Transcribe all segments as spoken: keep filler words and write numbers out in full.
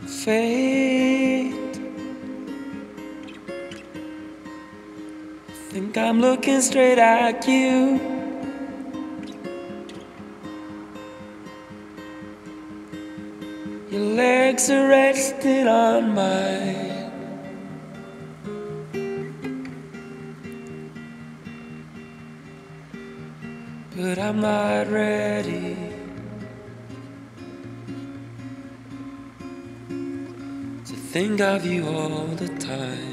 fate. I think I'm looking straight at you. Your legs are resting on mine. But I'm not ready to think of you all the time.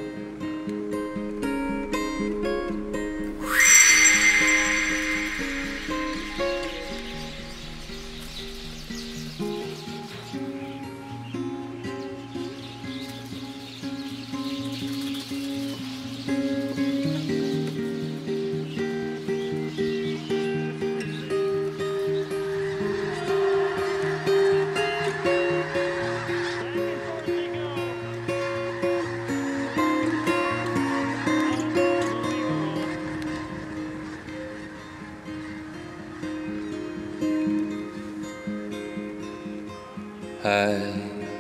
Hide,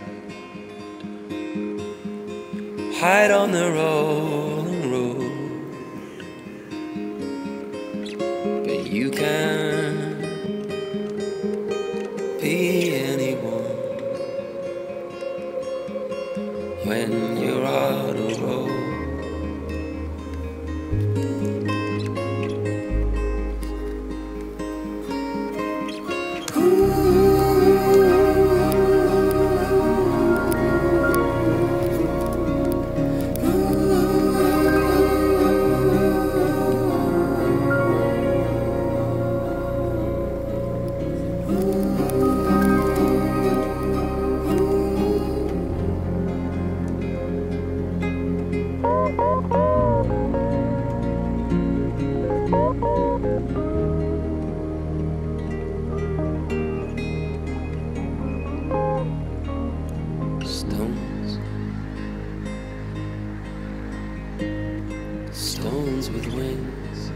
hide on the rolling road, but you can't be anyone when you're out of road. Stones, stones with wings,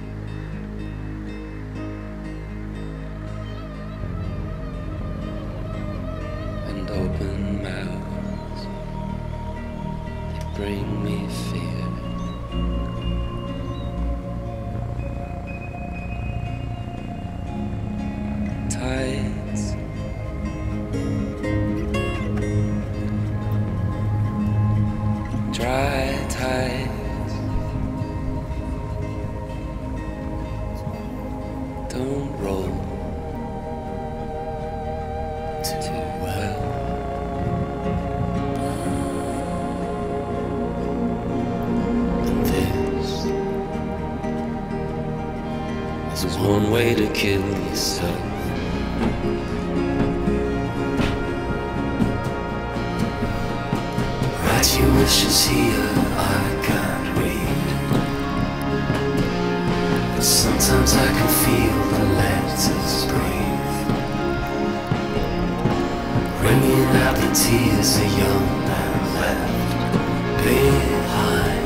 and open mouths, they bring me fear. Tides, dry tides, don't roll too well. And this is one way to kill yourself. Write your wishes here, I can't read, but sometimes I can feel the letters breathe, wringing out the tears a young man left behind.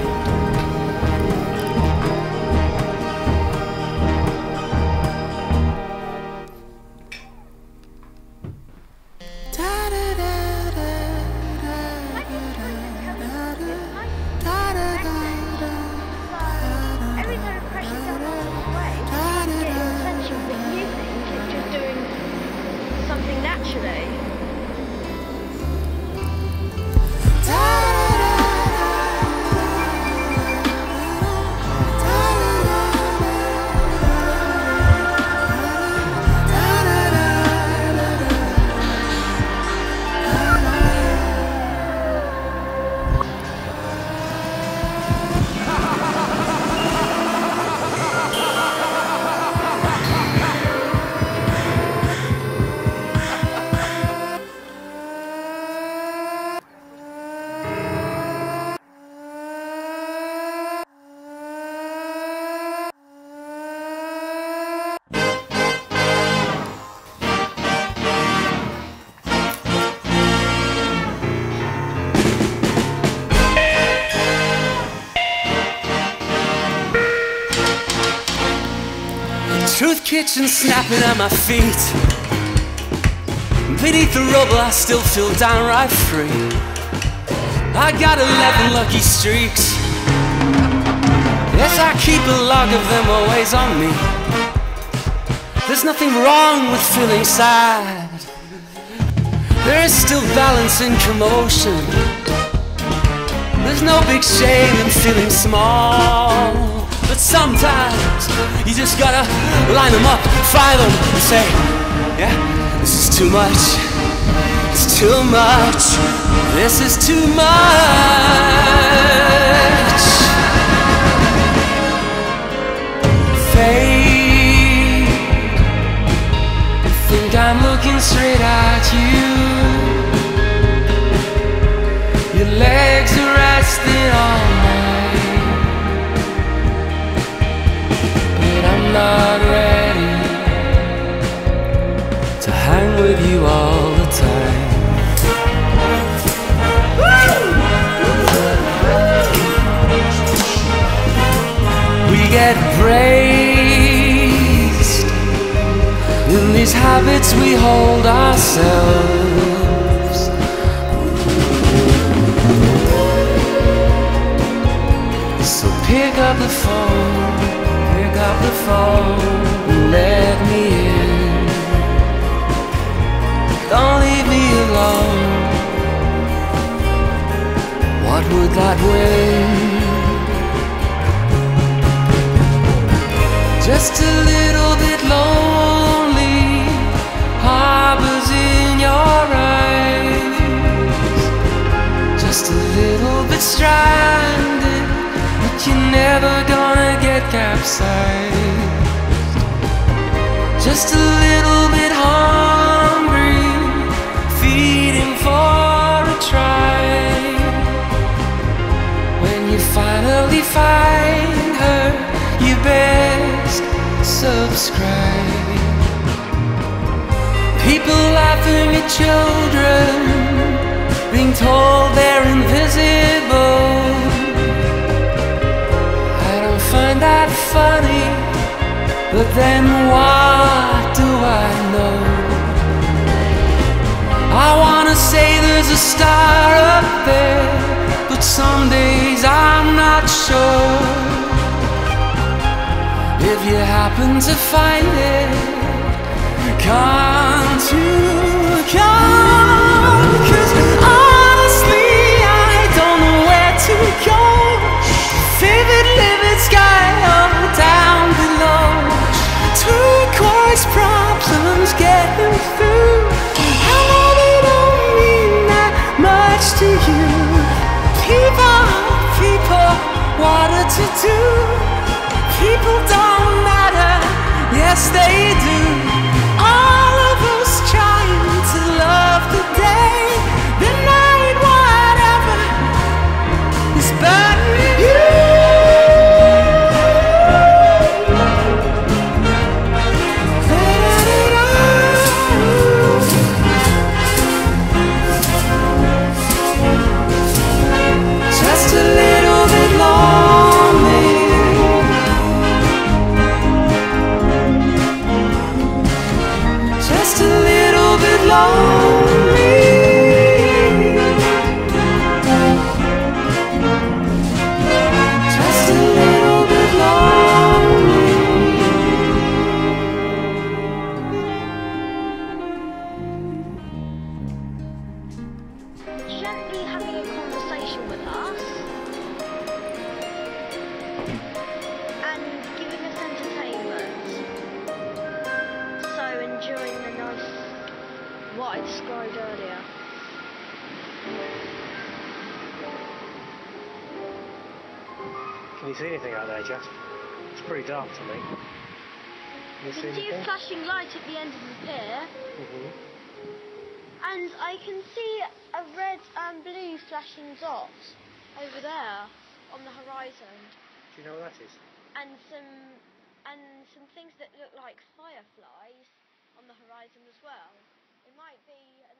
Naturally. Truth kitchen snapping at my feet, Beneath the rubble I still feel downright free. I got eleven lucky streaks. Yes, I keep a log of them always on me. There's nothing wrong with feeling sad. There is still balance in commotion. There's no big shame in feeling small. But sometimes you just gotta line them up, fire them and say, yeah, this is too much. It's too much. This is too much. Fate, I think I'm looking straight at you. Your legs are resting on mine, but I'm not ready to hang with you all the time. We get braced in these habits we hold ourselves. So pick up the phone, pick up the phone and let me in. Don't leave me alone. What would that win? Just a little bit lonely, harbors in your eyes. Just a little bit stranded, but you're never gonna get capsized. Just a little bit hungry, feeding for a try. When you finally find her, you best subscribe. People laughing at children, being told they're invisible. I don't find that funny, but then what do I know? I wanna say there's a star up there, but some days I'm not sure. If you happen to find it, can't you come? 'Cause honestly I don't know where to go. Vivid, livid sky up down below. Turquoise problems getting through. I know they don't mean that much to you. People, people, what to do? People don't matter, yes they do. All of us trying to love the day, the night, whatever is burning you. Just a little bit lonely. Just a little bit lonely. Just a little bit lonely. Gently having a conversation with us and giving us entertainment. So enjoying the nice, what I described earlier. Can you see anything out there, Jeff? It's pretty dark to me. Can you see I can see a anything? flashing light at the end of the pier, Mm-hmm. and I can see a red and blue flashing dot over there on the horizon, Do you know what that is? and some and some things that look like fireflies on the horizon as well. It might be